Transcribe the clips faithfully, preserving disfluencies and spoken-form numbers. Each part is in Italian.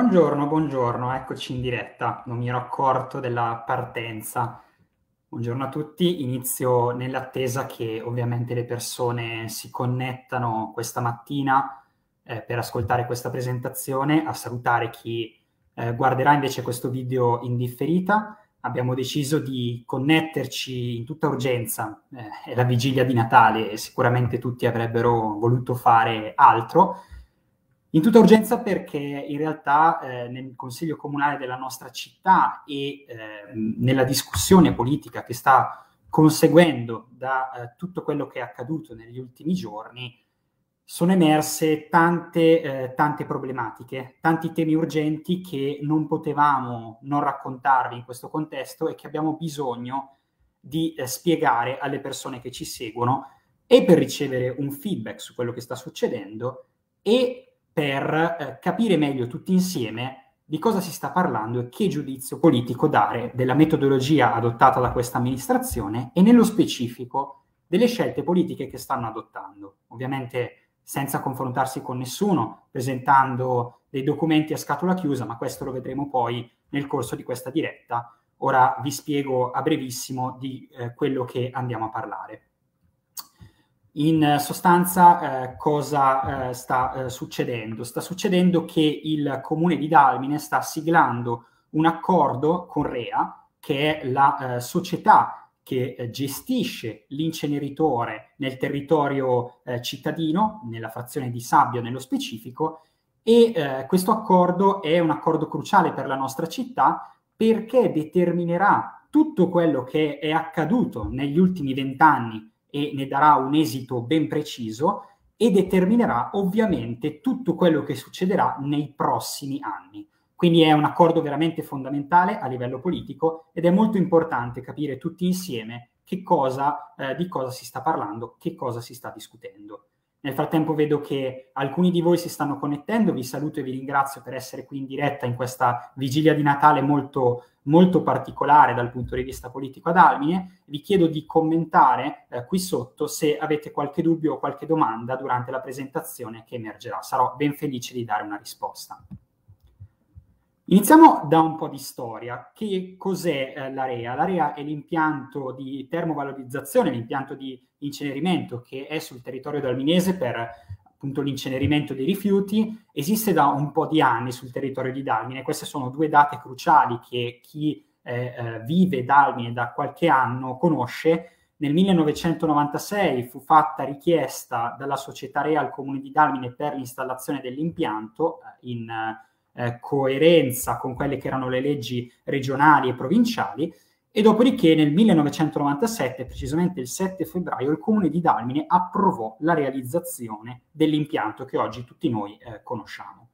Buongiorno, buongiorno, eccoci in diretta. Non mi ero accorto della partenza. Buongiorno a tutti, inizio nell'attesa che ovviamente le persone si connettano questa mattina eh, per ascoltare questa presentazione, a salutare chi eh, guarderà invece questo video in differita. Abbiamo deciso di connetterci in tutta urgenza, eh, è la vigilia di Natale e sicuramente tutti avrebbero voluto fare altro. In tutta urgenza perché in realtà eh, nel Consiglio Comunale della nostra città e eh, nella discussione politica che sta conseguendo da eh, tutto quello che è accaduto negli ultimi giorni sono emerse tante, eh, tante problematiche, tanti temi urgenti che non potevamo non raccontarvi in questo contesto e che abbiamo bisogno di eh, spiegare alle persone che ci seguono e per ricevere un feedback su quello che sta succedendo e per eh, capire meglio tutti insieme di cosa si sta parlando e che giudizio politico dare della metodologia adottata da questa amministrazione e nello specifico delle scelte politiche che stanno adottando. Ovviamente senza confrontarsi con nessuno, presentando dei documenti a scatola chiusa, ma questo lo vedremo poi nel corso di questa diretta. Ora vi spiego a brevissimo di eh, quello che andiamo a parlare. In sostanza eh, cosa eh, sta eh, succedendo? Sta succedendo che il comune di Dalmine sta siglando un accordo con REA, che è la eh, società che eh, gestisce l'inceneritore nel territorio eh, cittadino, nella frazione di Sabbio nello specifico, e eh, questo accordo è un accordo cruciale per la nostra città perché determinerà tutto quello che è accaduto negli ultimi vent'anni e ne darà un esito ben preciso e determinerà ovviamente tutto quello che succederà nei prossimi anni. Quindi è un accordo veramente fondamentale a livello politico ed è molto importante capire tutti insieme che cosa, eh, di cosa si sta parlando, che cosa si sta discutendo. Nel frattempo vedo che alcuni di voi si stanno connettendo, vi saluto e vi ringrazio per essere qui in diretta in questa vigilia di Natale molto, molto particolare dal punto di vista politico ad Dalmine. Vi chiedo di commentare eh, qui sotto se avete qualche dubbio o qualche domanda durante la presentazione che emergerà. Sarò ben felice di dare una risposta. Iniziamo da un po' di storia. Che cos'è eh, l'AREA? L'AREA è l'impianto di termovalorizzazione, l'impianto di incenerimento che è sul territorio dalminese per appunto l'incenerimento dei rifiuti. Esiste da un po' di anni sul territorio di Dalmine. Queste sono due date cruciali che chi eh, eh, vive Dalmine da qualche anno conosce. Nel millenovecentonovantasei fu fatta richiesta dalla società REA al comune di Dalmine per l'installazione dell'impianto in Eh, coerenza con quelle che erano le leggi regionali e provinciali, e dopodiché nel millenovecentonovantasette, precisamente il sette febbraio, il comune di Dalmine approvò la realizzazione dell'impianto che oggi tutti noi eh, conosciamo.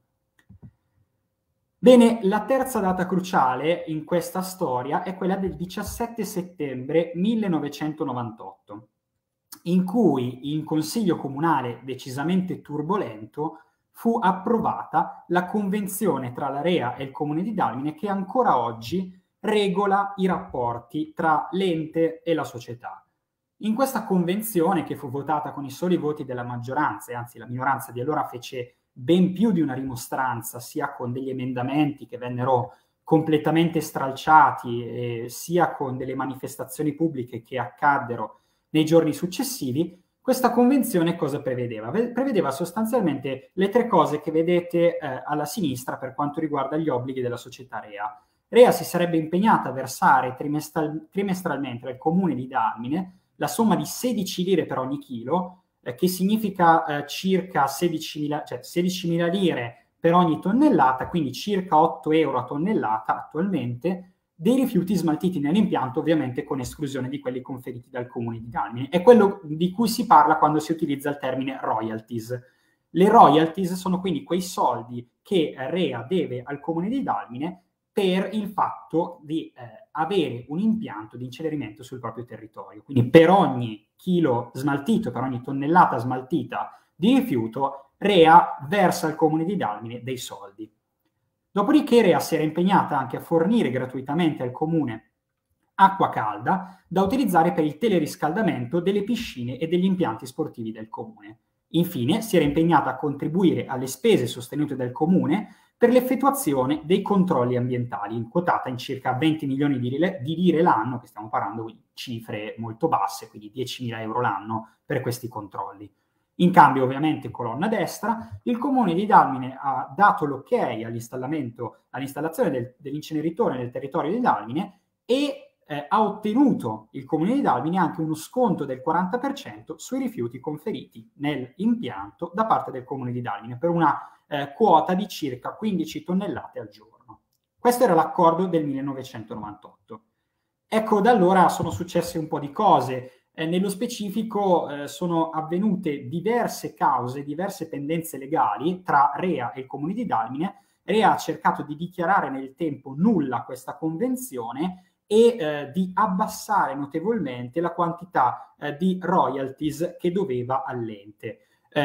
Bene, la terza data cruciale in questa storia è quella del diciassette settembre millenovecentonovantotto, in cui in consiglio comunale decisamente turbolento fu approvata la convenzione tra l'AREA e il comune di Dalmine che ancora oggi regola i rapporti tra l'ente e la società. In questa convenzione, che fu votata con i soli voti della maggioranza, e anzi la minoranza di allora fece ben più di una rimostranza, sia con degli emendamenti che vennero completamente stralciati, eh, sia con delle manifestazioni pubbliche che accaddero nei giorni successivi, questa convenzione cosa prevedeva? Prevedeva sostanzialmente le tre cose che vedete eh, alla sinistra per quanto riguarda gli obblighi della società REA. REA si sarebbe impegnata a versare trimestral trimestralmente al comune di Dalmine la somma di sedici lire per ogni chilo, eh, che significa eh, circa sedicimila, cioè sedicimila lire per ogni tonnellata, quindi circa otto euro a tonnellata attualmente, dei rifiuti smaltiti nell'impianto, ovviamente con esclusione di quelli conferiti dal comune di Dalmine. È quello di cui si parla quando si utilizza il termine royalties. Le royalties sono quindi quei soldi che REA deve al comune di Dalmine per il fatto di eh, avere un impianto di incenerimento sul proprio territorio. Quindi per ogni chilo smaltito, per ogni tonnellata smaltita di rifiuto, REA versa al comune di Dalmine dei soldi. Dopodiché REA si era impegnata anche a fornire gratuitamente al comune acqua calda da utilizzare per il teleriscaldamento delle piscine e degli impianti sportivi del comune. Infine si era impegnata a contribuire alle spese sostenute dal comune per l'effettuazione dei controlli ambientali, quotata in circa venti milioni di lire, di lire l'anno, che stiamo parlando di cifre molto basse, quindi diecimila euro l'anno per questi controlli. In cambio, ovviamente, colonna destra, il comune di Dalmine ha dato l'ok all'installamento, all'installazione del, dell'inceneritore nel territorio di Dalmine e eh, ha ottenuto il comune di Dalmine anche uno sconto del quaranta per cento sui rifiuti conferiti nell'impianto da parte del comune di Dalmine per una eh, quota di circa quindici tonnellate al giorno. Questo era l'accordo del millenovecentonovantotto. Ecco, da allora sono successe un po' di cose. Eh, nello specifico eh, sono avvenute diverse cause, diverse pendenze legali tra Rea e il comune di Dalmine. Rea ha cercato di dichiarare nel tempo nulla questa convenzione e eh, di abbassare notevolmente la quantità eh, di royalties che doveva all'ente.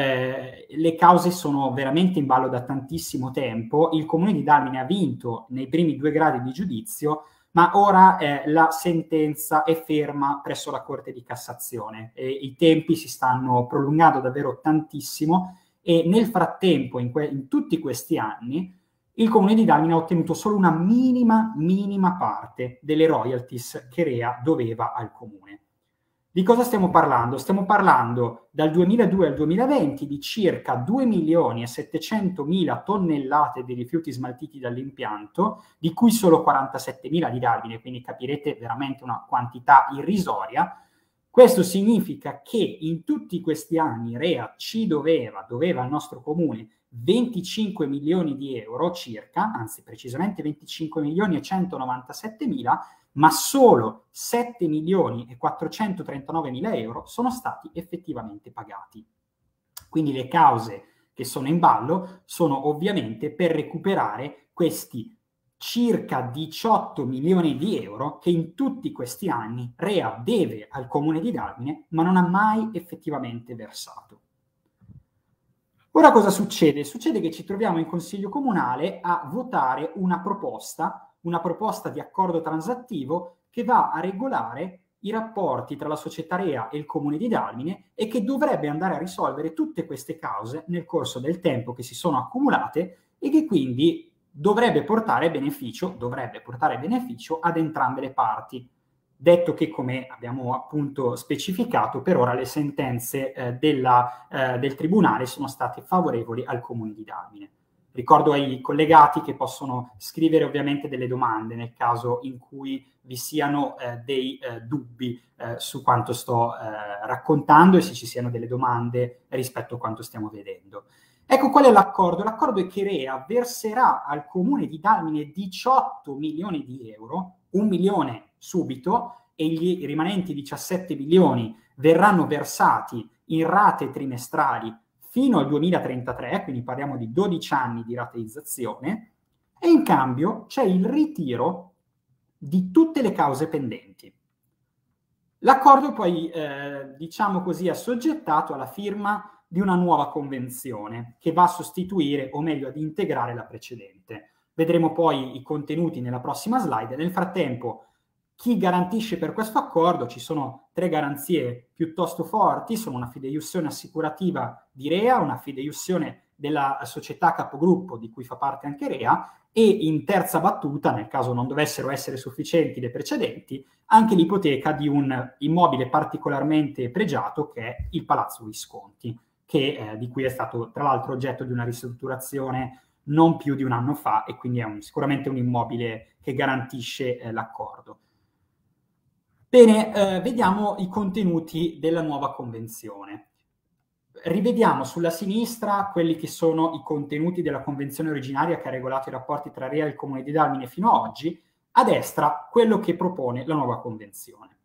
Eh, le cause sono veramente in ballo da tantissimo tempo. Il comune di Dalmine ha vinto nei primi due gradi di giudizio, ma ora eh, la sentenza è ferma presso la Corte di Cassazione e i tempi si stanno prolungando davvero tantissimo e nel frattempo, in, in tutti questi anni, il comune di Dalmine ha ottenuto solo una minima, minima parte delle royalties che Rea doveva al comune. Di cosa stiamo parlando? Stiamo parlando dal duemiladue al duemilaventi di circa due milioni e settecentomila tonnellate di rifiuti smaltiti dall'impianto, di cui solo quarantasettemila di Dalmine, quindi capirete veramente una quantità irrisoria. Questo significa che in tutti questi anni Rea ci doveva, doveva al nostro comune venticinque milioni di euro circa, anzi precisamente venticinque milioni e centonovantasettemila, ma solo sette milioni e quattrocentotrentanove mila euro sono stati effettivamente pagati. Quindi le cause che sono in ballo sono ovviamente per recuperare questi circa diciotto milioni di euro che in tutti questi anni Rea deve al comune di Dalmine, ma non ha mai effettivamente versato. Ora cosa succede? Succede che ci troviamo in Consiglio Comunale a votare una proposta, una proposta di accordo transattivo che va a regolare i rapporti tra la società Rea e il comune di Dalmine e che dovrebbe andare a risolvere tutte queste cause nel corso del tempo che si sono accumulate e che quindi dovrebbe portare beneficio, dovrebbe portare beneficio ad entrambe le parti. Detto che, come abbiamo appunto specificato, per ora le sentenze eh, della, eh, del Tribunale sono state favorevoli al Comune di Dalmine. Ricordo ai collegati che possono scrivere ovviamente delle domande nel caso in cui vi siano eh, dei eh, dubbi eh, su quanto sto eh, raccontando e se ci siano delle domande rispetto a quanto stiamo vedendo. Ecco qual è l'accordo. L'accordo è che Rea verserà al Comune di Dalmine diciotto milioni di euro, un milione subito, e gli rimanenti diciassette milioni verranno versati in rate trimestrali fino al duemilatrentatré, quindi parliamo di dodici anni di rateizzazione, e in cambio c'è il ritiro di tutte le cause pendenti. L'accordo poi, eh, diciamo così, è assoggettato alla firma di una nuova convenzione che va a sostituire, o meglio ad integrare la precedente. Vedremo poi i contenuti nella prossima slide. Nel frattempo, chi garantisce per questo accordo? Ci sono tre garanzie piuttosto forti, sono una fideiussione assicurativa di Rea, una fideiussione della società capogruppo di cui fa parte anche Rea e in terza battuta, nel caso non dovessero essere sufficienti le precedenti, anche l'ipoteca di un immobile particolarmente pregiato che è il Palazzo Visconti, che, eh, di cui è stato tra l'altro oggetto di una ristrutturazione non più di un anno fa e quindi è un, sicuramente un immobile che garantisce eh, l'accordo. Bene, eh, vediamo i contenuti della nuova convenzione. Rivediamo sulla sinistra quelli che sono i contenuti della convenzione originaria che ha regolato i rapporti tra Rea e il Comune di Dalmine fino ad oggi, a destra quello che propone la nuova convenzione.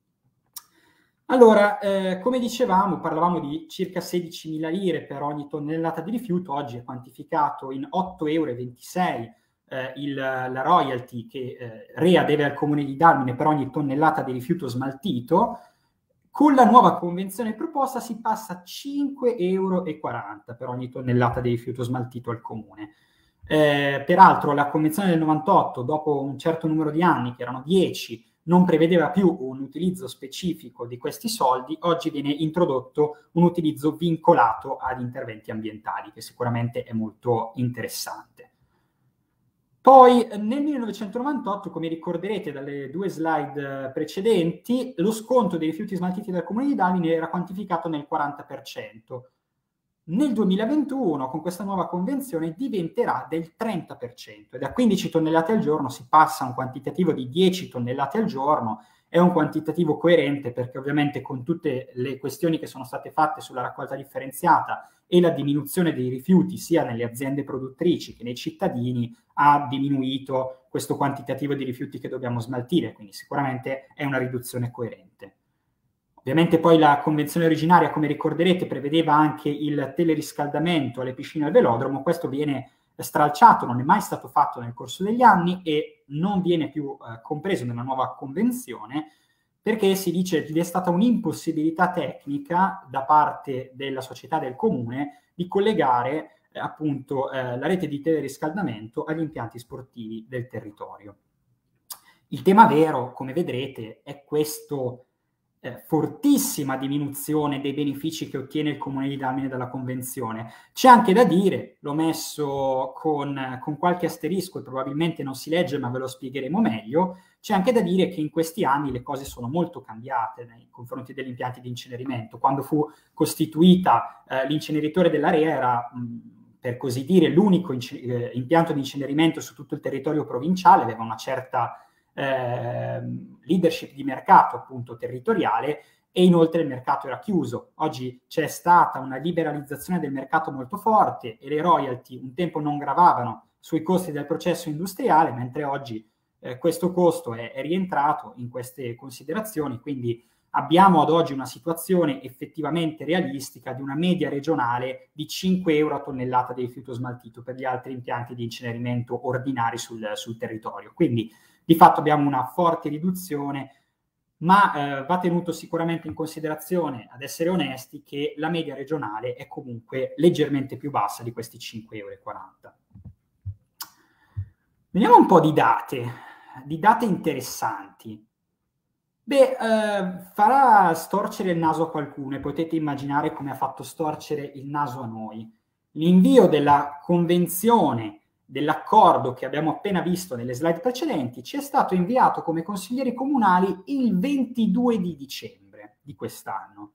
Allora, eh, come dicevamo, parlavamo di circa sedicimila lire per ogni tonnellata di rifiuto, oggi è quantificato in otto virgola ventisei euro eh, il, la royalty che eh, Rea deve al Comune di Dalmine per ogni tonnellata di rifiuto smaltito. Con la nuova convenzione proposta si passa a cinque virgola quaranta euro per ogni tonnellata di rifiuto smaltito al Comune. Eh, peraltro la convenzione del novantotto, dopo un certo numero di anni, che erano dieci, non prevedeva più un utilizzo specifico di questi soldi. Oggi viene introdotto un utilizzo vincolato ad interventi ambientali, che sicuramente è molto interessante. Poi nel millenovecentonovantotto, come ricorderete dalle due slide precedenti, lo sconto dei rifiuti smaltiti dal Comune di Dalmine era quantificato nel quaranta per cento. Nel duemilaventuno, con questa nuova convenzione, diventerà del trenta per cento e da quindici tonnellate al giorno si passa a un quantitativo di dieci tonnellate al giorno. È un quantitativo coerente perché ovviamente con tutte le questioni che sono state fatte sulla raccolta differenziata e la diminuzione dei rifiuti sia nelle aziende produttrici che nei cittadini ha diminuito questo quantitativo di rifiuti che dobbiamo smaltire, quindi sicuramente è una riduzione coerente. Ovviamente poi la convenzione originaria, come ricorderete, prevedeva anche il teleriscaldamento alle piscine al velodromo. Questo viene stralciato, non è mai stato fatto nel corso degli anni e non viene più eh, compreso nella nuova convenzione perché si dice che vi è stata un'impossibilità tecnica da parte della società del comune di collegare eh, appunto eh, la rete di teleriscaldamento agli impianti sportivi del territorio. Il tema vero, come vedrete, è questo Eh, fortissima diminuzione dei benefici che ottiene il Comune di Dalmine dalla Convenzione. C'è anche da dire, l'ho messo con, con qualche asterisco e probabilmente non si legge, ma ve lo spiegheremo meglio, c'è anche da dire che in questi anni le cose sono molto cambiate nei confronti degli impianti di incenerimento. Quando fu costituita eh, l'inceneritore dell'Area era, mh, per così dire, l'unico eh, impianto di incenerimento su tutto il territorio provinciale, aveva una certa Eh, leadership di mercato appunto territoriale e inoltre il mercato era chiuso. Oggi c'è stata una liberalizzazione del mercato molto forte e le royalty un tempo non gravavano sui costi del processo industriale, mentre oggi eh, questo costo è, è rientrato in queste considerazioni, quindi abbiamo ad oggi una situazione effettivamente realistica di una media regionale di cinque euro a tonnellata di rifiuto smaltito per gli altri impianti di incenerimento ordinari sul, sul territorio. Quindi di fatto abbiamo una forte riduzione, ma eh, va tenuto sicuramente in considerazione, ad essere onesti, che la media regionale è comunque leggermente più bassa di questi cinque e quaranta euro. Vediamo un po' di date, di date interessanti. Beh, eh, farà storcere il naso a qualcuno e potete immaginare come ha fatto storcere il naso a noi. L'invio della convenzione dell'accordo che abbiamo appena visto nelle slide precedenti ci è stato inviato come consiglieri comunali il ventidue di dicembre di quest'anno.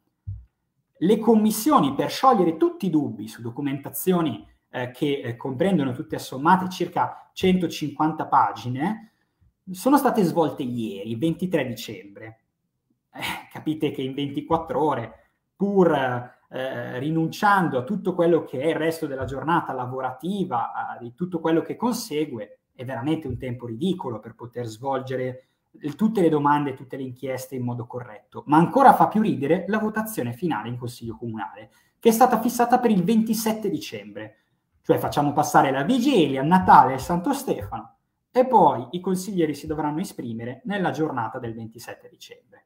Le commissioni per sciogliere tutti i dubbi su documentazioni eh, che eh, comprendono tutte assommate circa centocinquanta pagine sono state svolte ieri, ventitré dicembre. Eh, capite che in ventiquattro ore, pur eh, rinunciando a tutto quello che è il resto della giornata lavorativa, a, di tutto quello che consegue, è veramente un tempo ridicolo per poter svolgere tutte le domande, tutte le inchieste in modo corretto. Ma ancora fa più ridere la votazione finale in Consiglio Comunale, che è stata fissata per il ventisette dicembre. Cioè facciamo passare la vigilia, il Natale e il Santo Stefano, e poi i consiglieri si dovranno esprimere nella giornata del ventisette dicembre.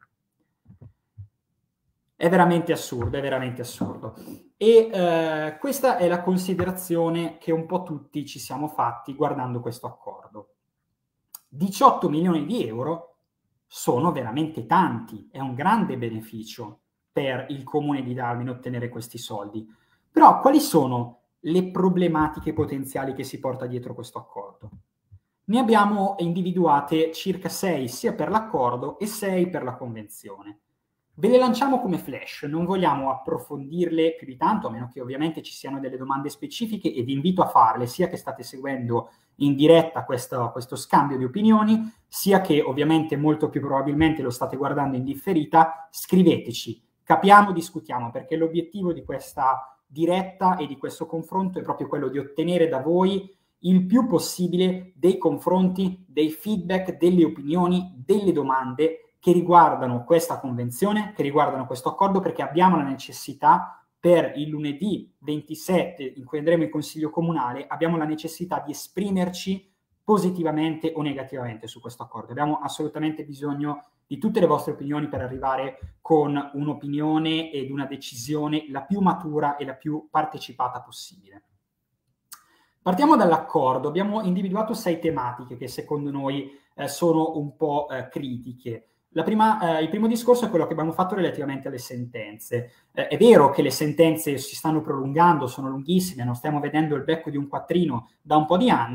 È veramente assurdo, è veramente assurdo. E eh, questa è la considerazione che un po' tutti ci siamo fatti guardando questo accordo. diciotto milioni di euro sono veramente tanti, è un grande beneficio per il Comune di Dalmine ottenere questi soldi. Però quali sono le problematiche potenziali che si porta dietro questo accordo? Ne abbiamo individuate circa sei sia per l'accordo e sei per la convenzione. Ve le lanciamo come flash, non vogliamo approfondirle più di tanto, a meno che ovviamente ci siano delle domande specifiche, e vi invito a farle, sia che state seguendo in diretta questo, questo scambio di opinioni, sia che ovviamente molto più probabilmente lo state guardando in differita. Scriveteci, capiamo, discutiamo, perché l'obiettivo di questa diretta e di questo confronto è proprio quello di ottenere da voi il più possibile dei confronti, dei feedback, delle opinioni, delle domande che riguardano questa convenzione, che riguardano questo accordo, perché abbiamo la necessità per il lunedì ventisette, in cui andremo in Consiglio Comunale, abbiamo la necessità di esprimerci positivamente o negativamente su questo accordo. Abbiamo assolutamente bisogno di tutte le vostre opinioni per arrivare con un'opinione ed una decisione la più matura e la più partecipata possibile. Partiamo dall'accordo. Abbiamo individuato sei tematiche che secondo noi eh, sono un po' eh, critiche. La prima, eh, il primo discorso è quello che abbiamo fatto relativamente alle sentenze. Eh, è vero che le sentenze si stanno prolungando, sono lunghissime, non stiamo vedendo il becco di un quattrino da un po' di anni,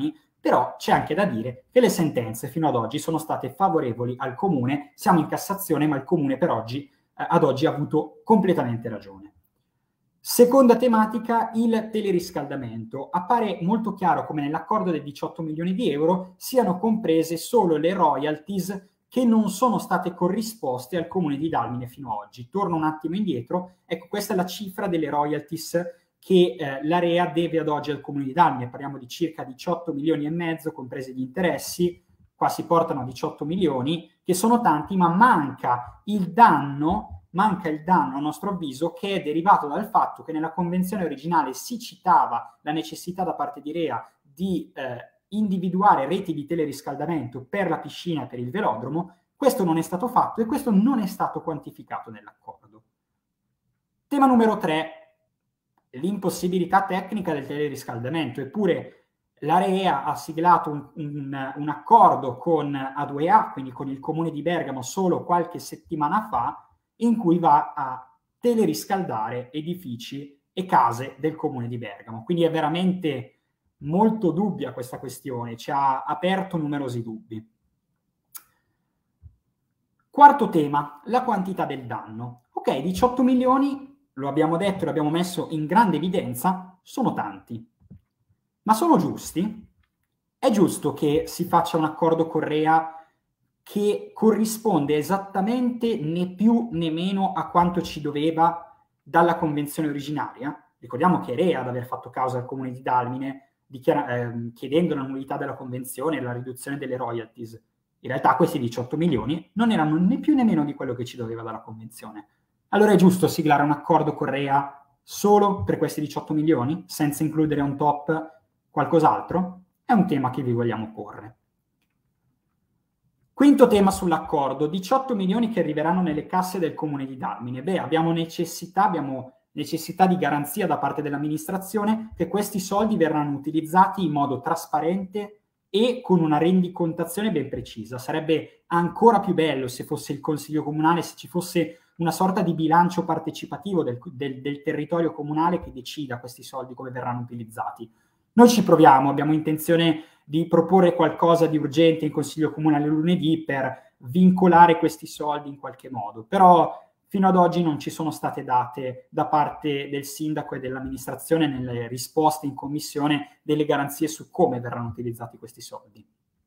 Però c'è anche da dire che le sentenze fino ad oggi sono state favorevoli al Comune, siamo in Cassazione, ma il Comune per oggi, eh, ad oggi ha avuto completamente ragione. Seconda tematica, il teleriscaldamento. Appare molto chiaro come nell'accordo dei diciotto milioni di euro siano comprese solo le royalties che non sono state corrisposte al Comune di Dalmine fino ad oggi. Torno un attimo indietro, ecco questa è la cifra delle royalties che eh, l'Area deve ad oggi al Comune di Dalmine, parliamo di circa diciotto milioni e mezzo, compresi gli interessi, qua si portano a diciotto milioni, che sono tanti, ma manca il danno, manca il danno a nostro avviso, che è derivato dal fatto che nella convenzione originale si citava la necessità da parte di Rea di eh, individuare reti di teleriscaldamento per la piscina e per il velodromo. Questo non è stato fatto e questo non è stato quantificato nell'accordo. Tema numero tre, l'impossibilità tecnica del teleriscaldamento. Eppure l'Area ha siglato un, un, un accordo con A due A, quindi con il Comune di Bergamo, solo qualche settimana fa, in cui va a teleriscaldare edifici e case del Comune di Bergamo. Quindi è veramente molto dubbia questa questione, ci ha aperto numerosi dubbi. Quarto tema, la quantità del danno. Ok, diciotto milioni, lo abbiamo detto, l'abbiamo messo in grande evidenza, sono tanti. Ma sono giusti? È giusto che si faccia un accordo con Rea che corrisponde esattamente né più né meno a quanto ci doveva dalla convenzione originaria? Ricordiamo che Rea ad aver fatto causa al Comune di Dalmine dichiara- eh, chiedendo la nullità della convenzione e la riduzione delle royalties. In realtà questi diciotto milioni non erano né più né meno di quello che ci doveva dalla convenzione. Allora è giusto siglare un accordo con Rea solo per questi diciotto milioni, senza includere on top qualcos'altro? È un tema che vi vogliamo porre. Quinto tema sull'accordo, diciotto milioni che arriveranno nelle casse del Comune di Dalmine. Beh, abbiamo necessità, abbiamo necessità di garanzia da parte dell'amministrazione che questi soldi verranno utilizzati in modo trasparente e con una rendicontazione ben precisa. Sarebbe ancora più bello se fosse il Consiglio Comunale, se ci fosse una sorta di bilancio partecipativo del, del, del territorio comunale che decida questi soldi come verranno utilizzati. Noi ci proviamo, abbiamo intenzione di proporre qualcosa di urgente in Consiglio Comunale lunedì per vincolare questi soldi in qualche modo, però fino ad oggi non ci sono state date da parte del sindaco e dell'amministrazione nelle risposte in commissione delle garanzie su come verranno utilizzati questi soldi.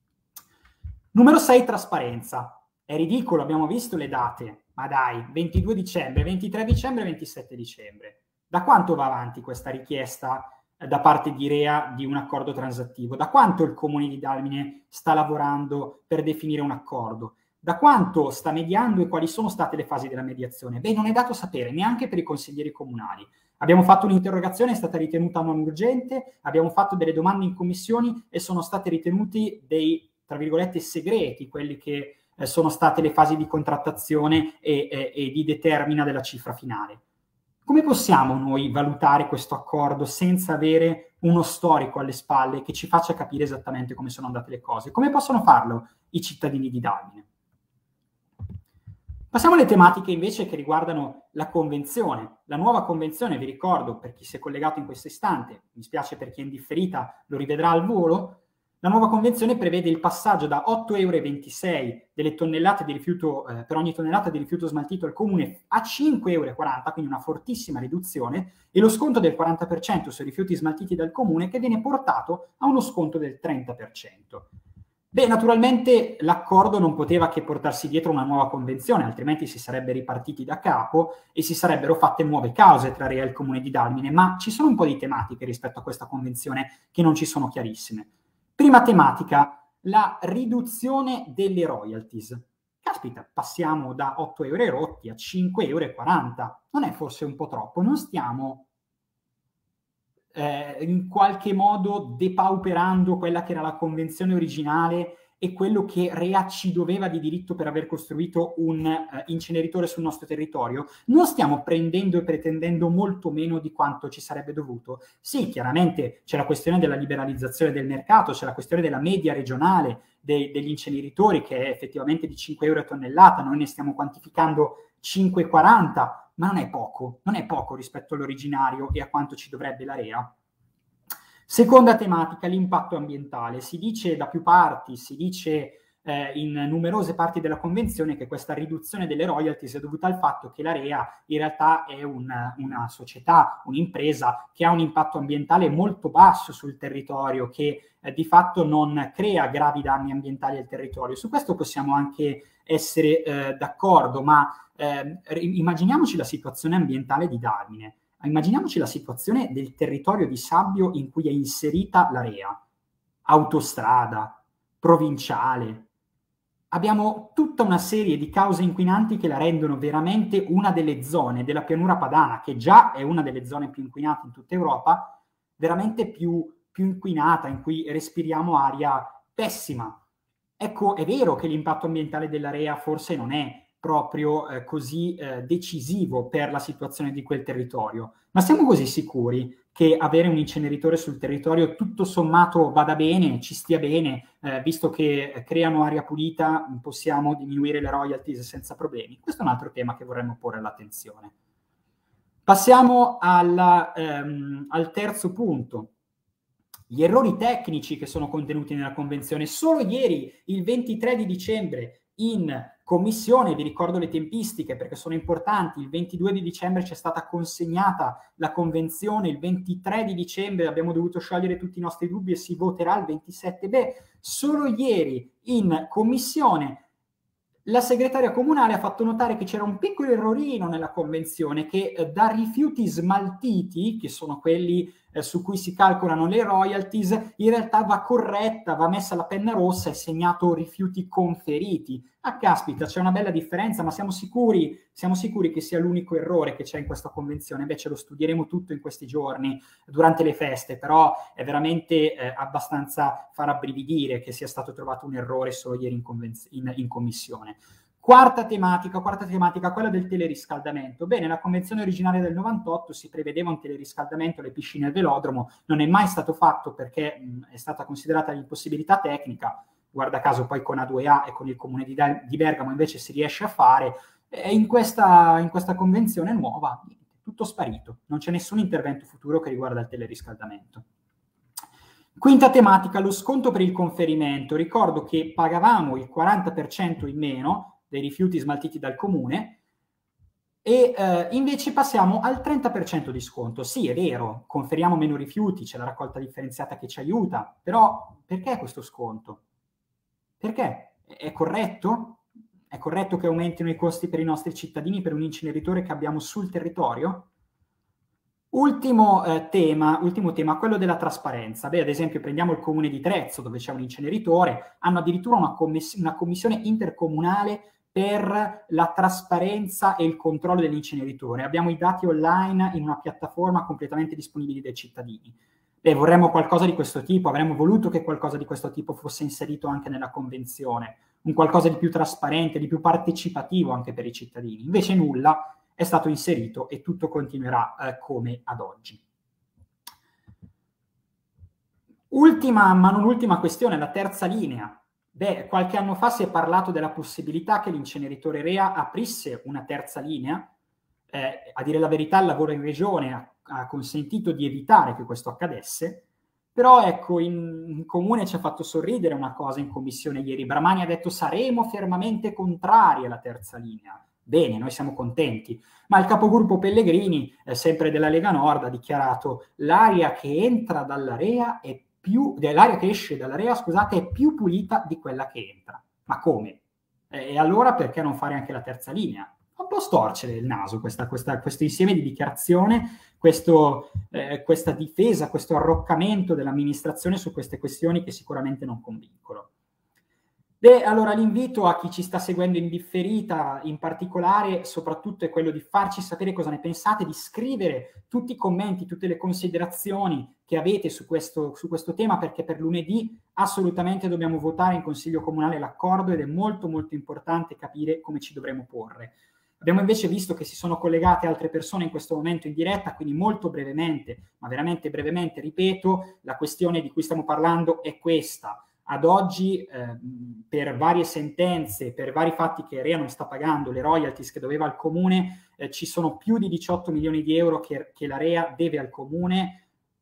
Numero sei, trasparenza. È ridicolo, abbiamo visto le date, ma dai, ventidue dicembre, ventitré dicembre, ventisette dicembre. Da quanto va avanti questa richiesta da parte di Rea di un accordo transattivo? Da quanto il Comune di Dalmine sta lavorando per definire un accordo? Da quanto sta mediando e quali sono state le fasi della mediazione? Beh, non è dato sapere, neanche per i consiglieri comunali. Abbiamo fatto un'interrogazione, è stata ritenuta non urgente, abbiamo fatto delle domande in commissioni e sono stati ritenuti dei, tra virgolette, segreti, quelli che eh, sono state le fasi di contrattazione e, e, e di determina della cifra finale. Come possiamo noi valutare questo accordo senza avere uno storico alle spalle che ci faccia capire esattamente come sono andate le cose? Come possono farlo i cittadini di Dalmine? Passiamo alle tematiche invece che riguardano la convenzione. La nuova convenzione, vi ricordo, per chi si è collegato in questo istante, mi spiace per chi è indifferita, lo rivedrà al volo, la nuova convenzione prevede il passaggio da otto virgola ventisei euro delle tonnellate di rifiuto, eh, per ogni tonnellata di rifiuto smaltito al comune a cinque virgola quaranta euro, quindi una fortissima riduzione, e lo sconto del quaranta per cento sui rifiuti smaltiti dal comune che viene portato a uno sconto del trenta per cento. Beh, naturalmente l'accordo non poteva che portarsi dietro una nuova convenzione, altrimenti si sarebbe ripartiti da capo e si sarebbero fatte nuove cause tra Rea e il Comune di Dalmine, ma ci sono un po' di tematiche rispetto a questa convenzione che non ci sono chiarissime. Prima tematica, la riduzione delle royalties. Caspita, passiamo da otto euro rotti a cinque virgola quaranta euro. Non è forse un po' troppo? Non stiamo eh, in qualche modo depauperando quella che era la convenzione originale e quello che Rea ci doveva di diritto per aver costruito un uh, inceneritore sul nostro territorio? Non stiamo prendendo e pretendendo molto meno di quanto ci sarebbe dovuto? Sì, chiaramente c'è la questione della liberalizzazione del mercato, c'è la questione della media regionale de- degli inceneritori che è effettivamente di cinque euro a tonnellata, noi ne stiamo quantificando cinque virgola quaranta, ma non è poco, non è poco rispetto all'originario e a quanto ci dovrebbe la Rea. Seconda tematica, l'impatto ambientale. Si dice da più parti, si dice eh, in numerose parti della Convenzione che questa riduzione delle royalties è dovuta al fatto che l'AREA in realtà è una, una società, un'impresa che ha un impatto ambientale molto basso sul territorio, che eh, di fatto non crea gravi danni ambientali al territorio. Su questo possiamo anche essere eh, d'accordo, ma eh, immaginiamoci la situazione ambientale di Dalmine. Immaginiamoci la situazione del territorio di Sabbio in cui è inserita l'AREA, autostrada, provinciale. Abbiamo tutta una serie di cause inquinanti che la rendono veramente una delle zone della pianura padana, che già è una delle zone più inquinate in tutta Europa, veramente più, più inquinata, in cui respiriamo aria pessima. Ecco, è vero che l'impatto ambientale dell'AREA forse non è proprio eh, così eh, decisivo per la situazione di quel territorio, ma siamo così sicuri che avere un inceneritore sul territorio tutto sommato vada bene, ci stia bene, eh, visto che creano aria pulita, possiamo diminuire le royalties senza problemi? Questo è un altro tema che vorremmo porre all'attenzione. Passiamo alla, ehm, al terzo punto. Gli errori tecnici che sono contenuti nella Convenzione. Solo ieri, il ventitré di dicembre, in Commissione, vi ricordo le tempistiche perché sono importanti, il ventidue di dicembre c'è stata consegnata la Convenzione, il ventitré di dicembre abbiamo dovuto sciogliere tutti i nostri dubbi e si voterà il ventisette. Beh, solo ieri in Commissione la segretaria comunale ha fatto notare che c'era un piccolo errorino nella Convenzione, che eh, da rifiuti smaltiti, che sono quelli eh, su cui si calcolano le royalties, in realtà va corretta, va messa la penna rossa e segnato rifiuti conferiti. Ah, caspita, c'è una bella differenza, ma siamo sicuri, siamo sicuri che sia l'unico errore che c'è in questa Convenzione? Beh, ce lo studieremo tutto in questi giorni, durante le feste, però è veramente eh, abbastanza far abbrividire che sia stato trovato un errore solo ieri in, in, in Commissione. Quarta tematica, quarta tematica, quella del teleriscaldamento. Bene, nella Convenzione originaria del novantotto si prevedeva un teleriscaldamento alle piscine e al velodromo, non è mai stato fatto perché mh, è stata considerata l'impossibilità tecnica. Guarda caso poi con A due A e con il comune di, di Bergamo invece si riesce a fare, e in questa, in questa convenzione nuova tutto sparito, non c'è nessun intervento futuro che riguarda il teleriscaldamento. Quinta tematica, lo sconto per il conferimento. Ricordo che pagavamo il quaranta per cento in meno dei rifiuti smaltiti dal comune e eh, invece passiamo al trenta per cento di sconto. Sì, è vero, conferiamo meno rifiuti, c'è la raccolta differenziata che ci aiuta, però perché questo sconto? Perché? È corretto? È corretto che aumentino i costi per i nostri cittadini per un inceneritore che abbiamo sul territorio? Ultimo, eh, tema, ultimo tema, quello della trasparenza. Beh, ad esempio, prendiamo il comune di Trezzo, dove c'è un inceneritore, hanno addirittura una, commiss- una commissione intercomunale per la trasparenza e il controllo dell'inceneritore. Abbiamo i dati online in una piattaforma completamente disponibili dai cittadini. Beh, vorremmo qualcosa di questo tipo, avremmo voluto che qualcosa di questo tipo fosse inserito anche nella Convenzione, un qualcosa di più trasparente, di più partecipativo anche per i cittadini. Invece nulla è stato inserito e tutto continuerà eh, come ad oggi. Ultima, ma non ultima questione, la terza linea. Beh, qualche anno fa si è parlato della possibilità che l'inceneritore Rea aprisse una terza linea. Eh, a dire la verità, il lavoro in regione ha, ha consentito di evitare che questo accadesse, però ecco, in, in comune ci ha fatto sorridere una cosa in commissione ieri. Bramani ha detto saremo fermamente contrari alla terza linea. Bene, noi siamo contenti, ma il capogruppo Pellegrini, eh, sempre della Lega Nord, ha dichiarato l'aria che entra dall'area è più, l'aria che esce dall'area, scusate, è più pulita di quella che entra. Ma come? E allora perché non fare anche la terza linea? Un po' storcere il naso questa, questa, questo insieme di dichiarazione, questo, eh, questa difesa, questo arroccamento dell'amministrazione su queste questioni che sicuramente non convincono. Beh, allora l'invito a chi ci sta seguendo in differita, in particolare, soprattutto è quello di farci sapere cosa ne pensate, di scrivere tutti i commenti, tutte le considerazioni che avete su questo, su questo tema, perché per lunedì assolutamente dobbiamo votare in Consiglio Comunale l'accordo ed è molto molto importante capire come ci dovremo porre. Abbiamo invece visto che si sono collegate altre persone in questo momento in diretta, quindi molto brevemente, ma veramente brevemente, ripeto, la questione di cui stiamo parlando è questa. Ad oggi, eh, per varie sentenze, per vari fatti che Rea non sta pagando, le royalties che doveva al comune, eh, ci sono più di diciotto milioni di euro che, che la Rea deve al comune.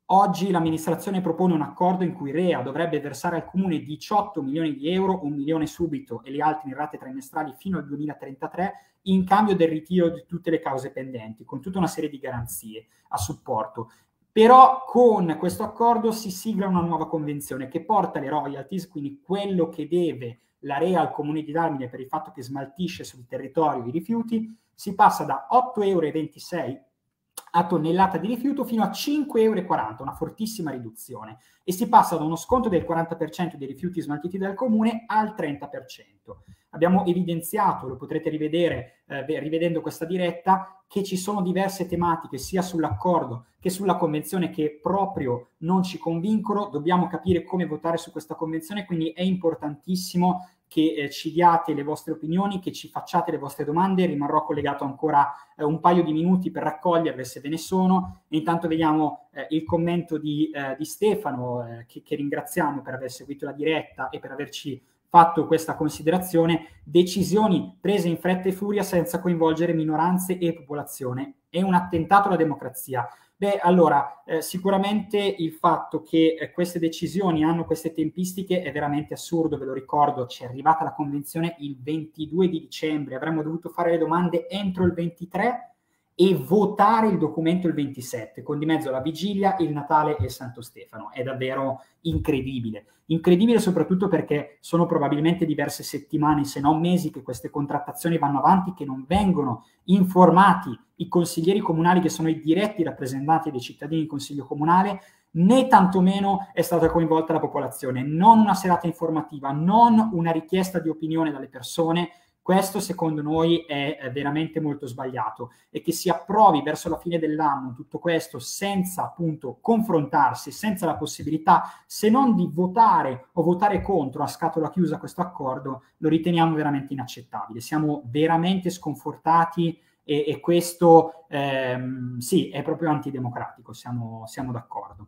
Oggi l'amministrazione propone un accordo in cui R E A dovrebbe versare al comune diciotto milioni di euro, un milione subito e gli altri in rate trimestrali fino al duemilatrentatré, in cambio del ritiro di tutte le cause pendenti, con tutta una serie di garanzie a supporto. Però con questo accordo si sigla una nuova convenzione che porta le royalties, quindi quello che deve la R E A al comune di Dalmine per il fatto che smaltisce sul territorio i rifiuti, si passa da otto virgola ventisei euro a tonnellata di rifiuto fino a cinque virgola quaranta euro, una fortissima riduzione, e si passa da uno sconto del quaranta per cento dei rifiuti smaltiti dal comune al trenta per cento. Abbiamo evidenziato, lo potrete rivedere eh, rivedendo questa diretta, che ci sono diverse tematiche sia sull'accordo che sulla convenzione che proprio non ci convincono. Dobbiamo capire come votare su questa convenzione, quindi è importantissimo che eh, ci diate le vostre opinioni, che ci facciate le vostre domande. Rimarrò collegato ancora eh, un paio di minuti per raccoglierle se ve ne sono. E intanto vediamo eh, il commento di, eh, di Stefano, eh, che, che ringraziamo per aver seguito la diretta e per averci fatto questa considerazione: decisioni prese in fretta e furia senza coinvolgere minoranze e popolazione. È un attentato alla democrazia. Beh, allora, eh, sicuramente il fatto che eh, queste decisioni hanno queste tempistiche è veramente assurdo, ve lo ricordo, ci è arrivata la convenzione il ventidue di dicembre, avremmo dovuto fare le domande entro il ventitré e votare il documento il ventisette, con di mezzo la vigilia, il Natale e il Santo Stefano. È davvero incredibile. Incredibile soprattutto perché sono probabilmente diverse settimane, se non mesi, che queste contrattazioni vanno avanti, che non vengono informati i consiglieri comunali, che sono i diretti rappresentanti dei cittadini in consiglio comunale, né tantomeno è stata coinvolta la popolazione. Non una serata informativa, non una richiesta di opinione dalle persone. Questo secondo noi è veramente molto sbagliato, e che si approvi verso la fine dell'anno tutto questo senza appunto confrontarsi, senza la possibilità se non di votare o votare contro a scatola chiusa questo accordo, lo riteniamo veramente inaccettabile. Siamo veramente sconfortati e, e questo ehm, sì, è proprio antidemocratico, siamo, siamo d'accordo.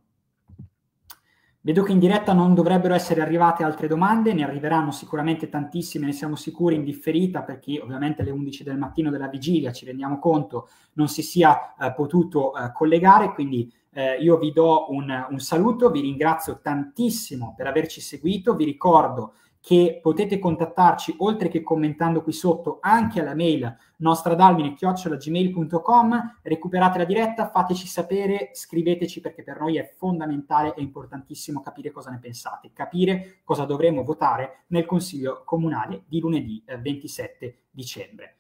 Vedo che in diretta non dovrebbero essere arrivate altre domande, ne arriveranno sicuramente tantissime, ne siamo sicuri, in differita, perché ovviamente alle undici del mattino della vigilia, ci rendiamo conto, non si sia eh, potuto eh, collegare, quindi eh, io vi do un, un saluto, vi ringrazio tantissimo per averci seguito, vi ricordo che potete contattarci, oltre che commentando qui sotto, anche alla mail nostradalmine chiocciola gmail punto com. Recuperate la diretta, fateci sapere, scriveteci, perché per noi è fondamentale e importantissimo capire cosa ne pensate, capire cosa dovremo votare nel Consiglio Comunale di lunedì eh, ventisette dicembre.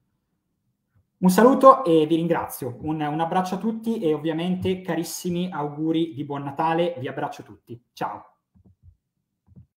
Un saluto e vi ringrazio, un, un abbraccio a tutti e ovviamente carissimi auguri di buon Natale, vi abbraccio tutti, ciao!